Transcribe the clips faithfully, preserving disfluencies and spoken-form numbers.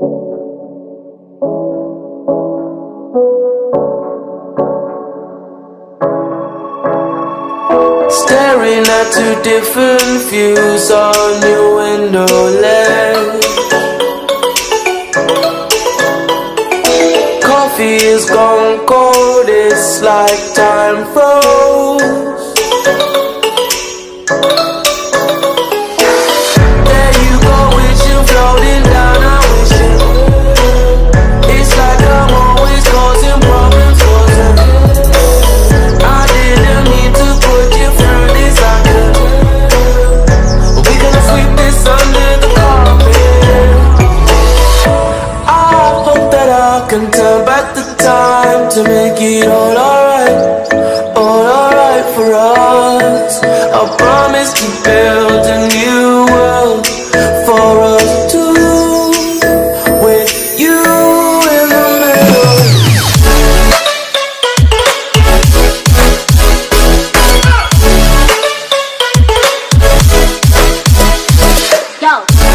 Staring at two different views on your window ledge. Coffee is gone cold, it's like time froze. There you go, wishing, floating down, I'm wishing. It's like I'm always causing problems, causing. I didn't mean to put you through this, I could. We gonna sweep this under the carpet. I hope that I can turn back the time to make it all alright, all alright for us. I promise to build a new world for us two, with you in the middle. Yo.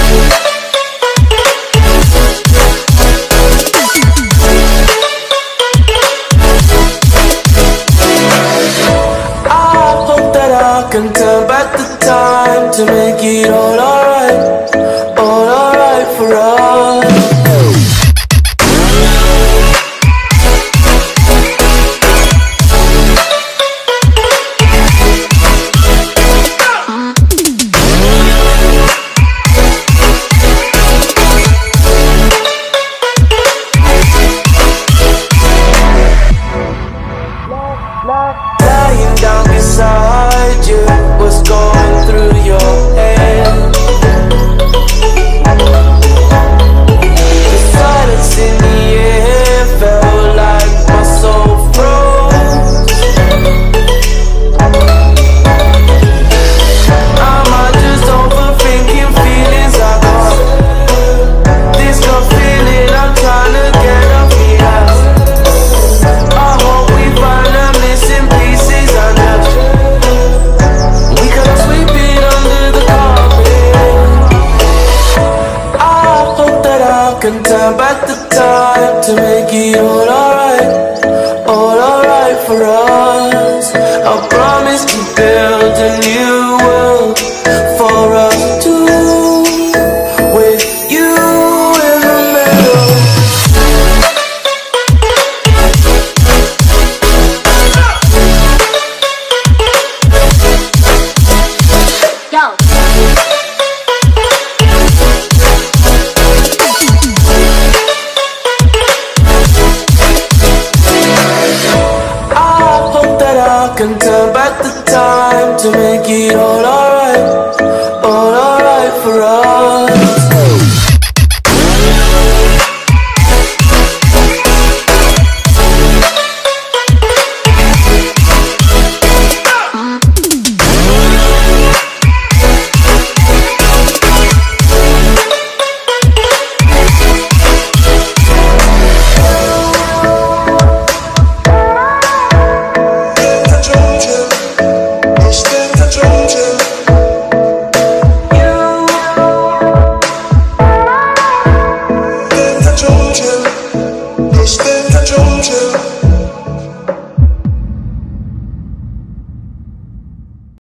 I can turn back the time to make it all alright, all alright for us. Lying down beside you, what's going through your head? The silence in the air felt like my soul froze. Am I just overthinking feelings I got? This gut feeling I'm trying to get off me out. I hope we find the missing pieces I know. We could sweep it under the carpet. I hope that I can turn back the time to make it all alright, all alright for us. I promise to build a new world for us two, with you in the middle. Yo. I hope that I can turn back the time to make it all alright, all alright for us.